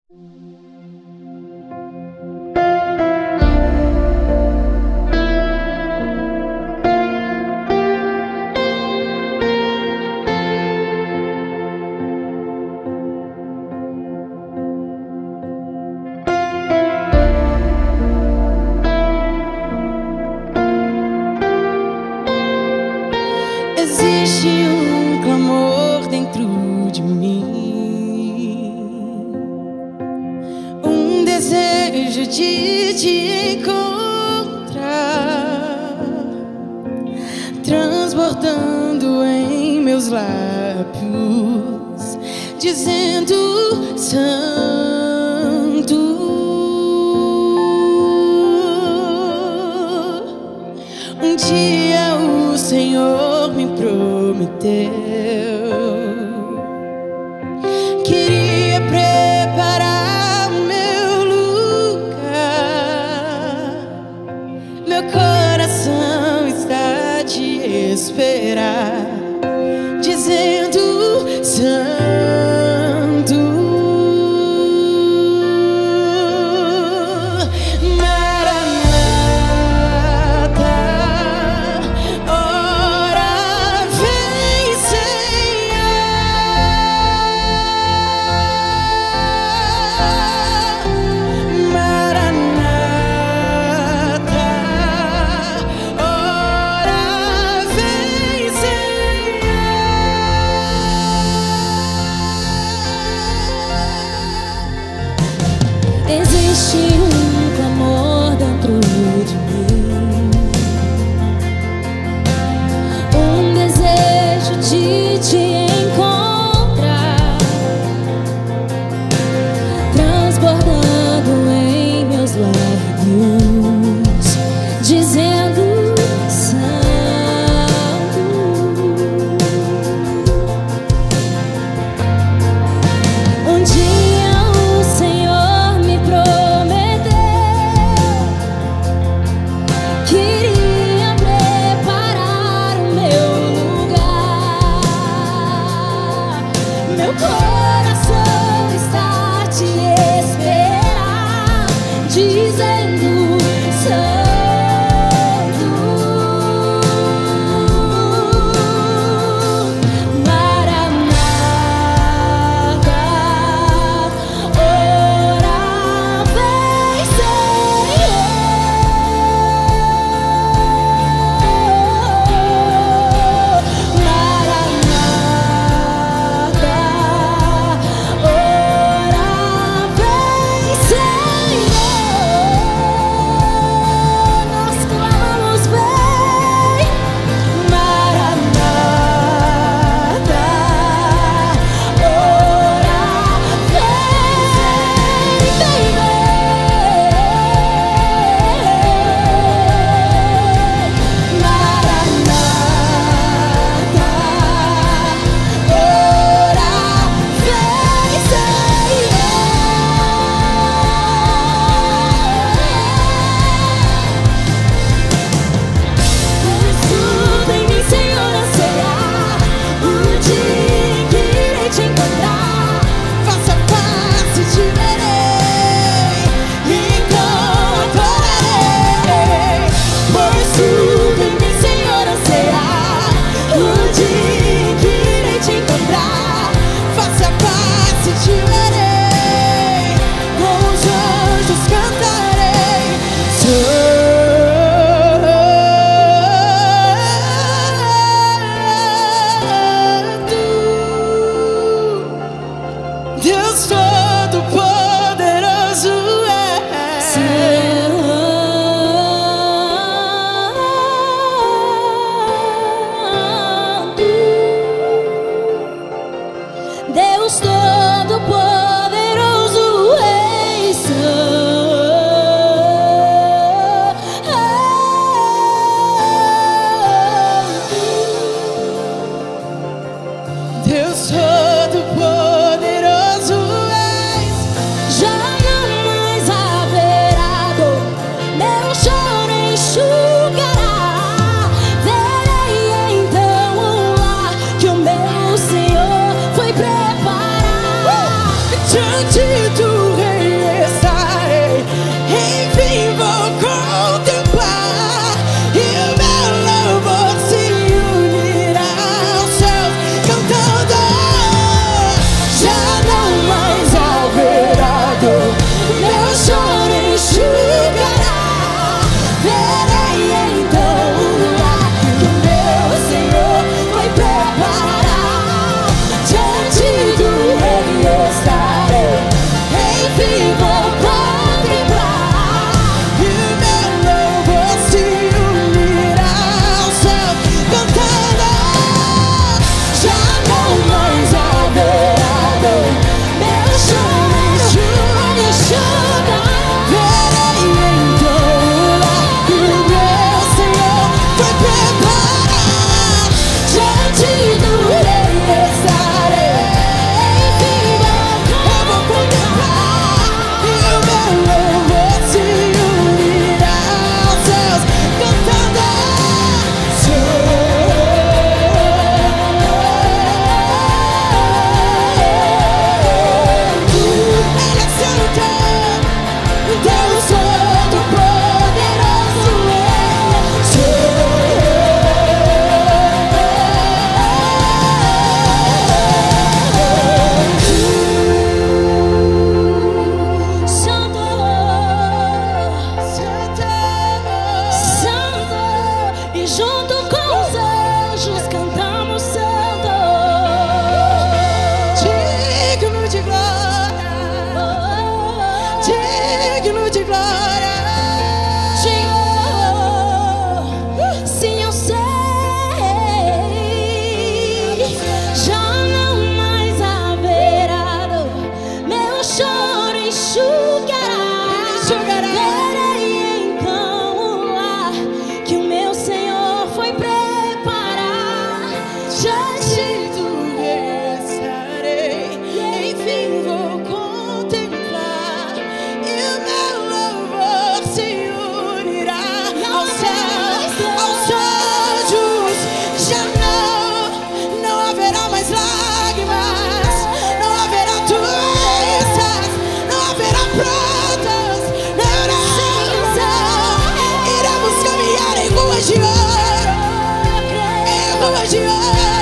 Existe um clamor dentro de mim, um desejo de te encontrar, transbordando em meus lábios, dizendo: Santo. Um dia o Senhor me prometeu, queria preparar o meu lugar. Meu coração está a te esperar, dizendo: Santo. Existe um clamor dentro de mim, um desejo de te encontrar, transbordando em meus lábios, dizendo: Santo. Um dia o Senhor me prometeu, queria preparar o meu lugar. Meu coração está a te esperar, dizendo: Santo. Maranata, ora vem, Senhor. Maranata, ora vem, Senhor. Nós clamamos: vem. Maranata, ora vem, em mim, Senhor, ansiar o dia em que irei te encontrar. Face a face te verei, enquanto orarei. Pois tudo em mim, Senhor, ansiar o dia em que irei te encontrar. Face a face te verei, com os anjos cantarei. Deus Todo-Poderoso é. Deus Todo-Poderoso, Rei Santo. Deus Todo-Poderoso és. Já jamais haverá dor, meu choro enxugará. Verei então o lar que o meu Senhor foi preparar. Diante do Rei todo choro enxugará. Verei então o lar que o meu Senhor foi preparar. Diante do estarei, enfim vou contemplar, e o meu louvor se unirá ao céu, aos anjos. Já não haverá mais lágrimas, não haverá doenças, não haverá prantos, não. Iremos caminhar em ruas de ouro, em ruas de ouro.